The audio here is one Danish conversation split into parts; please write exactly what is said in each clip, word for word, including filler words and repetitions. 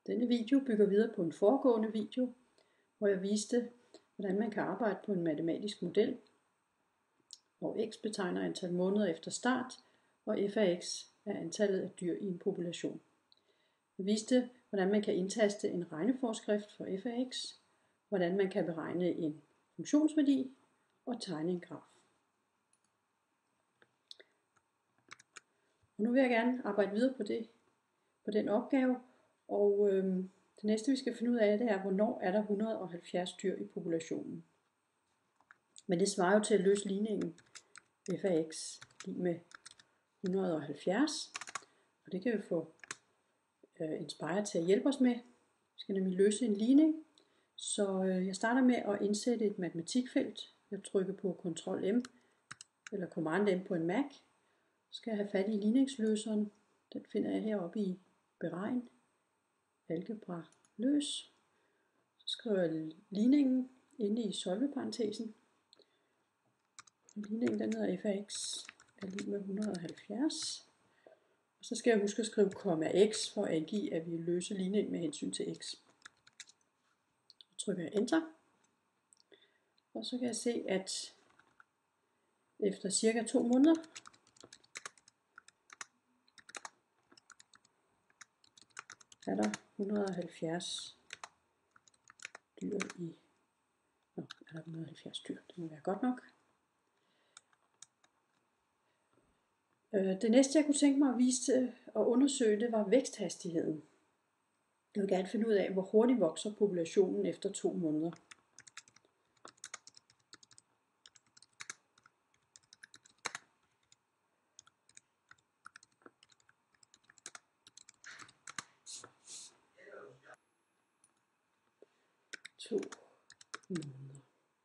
Denne video bygger videre på en foregående video, hvor jeg viste, hvordan man kan arbejde på en matematisk model, hvor x betegner antal måneder efter start, og f af x er antallet af dyr i en population. Jeg viste, hvordan man kan indtaste en regneforskrift for f af x, hvordan man kan beregne en funktionsværdi og tegne en graf. Og nu vil jeg gerne arbejde videre på, det, på den opgave, og øhm, det næste vi skal finde ud af, det er, hvornår er der et hundrede og halvfjerds dyr i populationen. Men det svarer jo til at løse ligningen f af x lig med et hundrede og halvfjerds, og det kan vi få øh, Inspire til at hjælpe os med. Vi skal nemlig løse en ligning, så øh, jeg starter med at indsætte et matematikfelt. Jeg trykker på Ctrl M eller Command M på en Mac. Så skal jeg have fat i ligningsløseren. Den finder jeg heroppe i Beregn, Algebra, Løs. Så skriver jeg ligningen inde i solveparentesen. Ligningen den hedder f af x er lig med et hundrede og halvfjerds. Og så skal jeg huske at skrive komma x for at angive, at vi løser ligningen med hensyn til x. Så trykker jeg Enter. Og så kan jeg se, at efter cirka to måneder, er der et hundrede og halvfjerds dyr i... Nå, er der et hundrede og halvfjerds dyr, det må være godt nok. Det næste jeg kunne tænke mig at vise og undersøge, det var væksthastigheden. Jeg vil gerne finde ud af, hvor hurtigt vokser populationen efter to måneder. To måneder.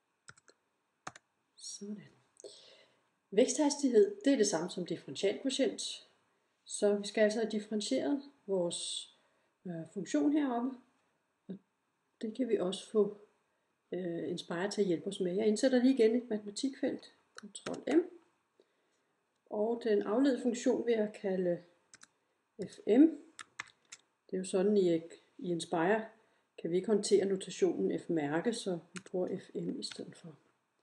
Sådan. Væksthastighed, det er det samme som differentialkvotient. Så vi skal altså have differentieret vores øh, funktion heroppe. Og det kan vi også få øh, Inspire til at hjælpe os med. Jeg indsætter lige igen et matematikfelt. Ctrl M. Og den afledte funktion vil jeg kalde fm. Det er jo sådan i, i Inspire kan vi ikke håndtere notationen f-mærke, så vi bruger fm i stedet for.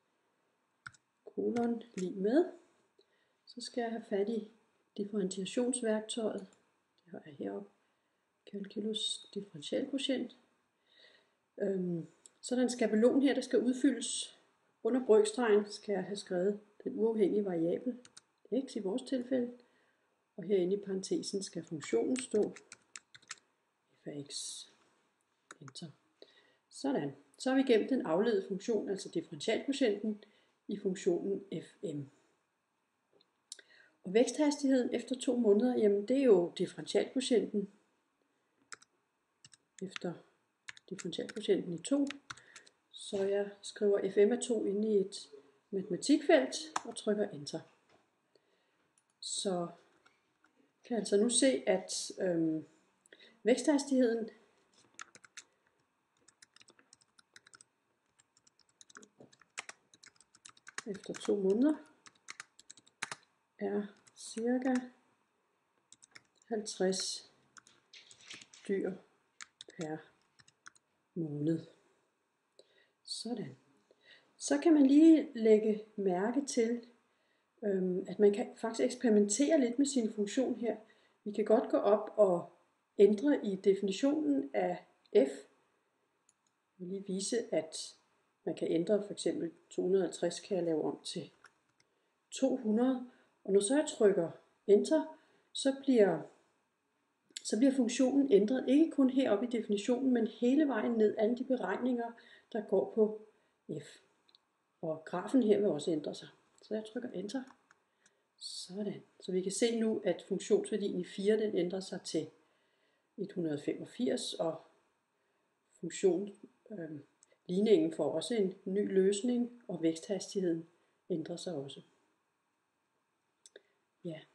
Kolon lige med. Så skal jeg have fat i differentiationsværktøjet. Det har jeg heroppe. Calculus differentialkvotient. Øhm, så er der en skabelon her, der skal udfyldes. Under brøkstregen skal jeg have skrevet den uafhængige variabel x i vores tilfælde. Og herinde i parentesen skal funktionen stå f af x. Enter. Sådan. Så har vi gemt den afledte funktion, altså differentialkvotienten, i funktionen fm. Og væksthastigheden efter to måneder, jamen det er jo differentialkvotienten efter differentialkvotienten i to. Så jeg skriver fm af to inde i et matematikfelt og trykker Enter. Så kan jeg altså nu se, at øhm, væksthastigheden efter to måneder er cirka halvtreds dyr per måned. Sådan. Så kan man lige lægge mærke til, øhm, at man kan faktisk eksperimentere lidt med sin funktion her. Vi kan godt gå op og ændre i definitionen af f. Jeg vil lige vise, at man kan ændre for eksempel to hundrede og halvtreds, kan jeg lave om til to hundrede. Og når så jeg trykker Enter, så bliver, så bliver funktionen ændret. Ikke kun heroppe i definitionen, men hele vejen ned. Alle de beregninger, der går på f. Og grafen her vil også ændre sig. Så jeg trykker Enter. Sådan. Så vi kan se nu, at funktionsværdien i fire den ændrer sig til et hundrede og femogfirs. Og funktion... Øh, Ligningen får også en ny løsning, og væksthastigheden ændrer sig også. Ja.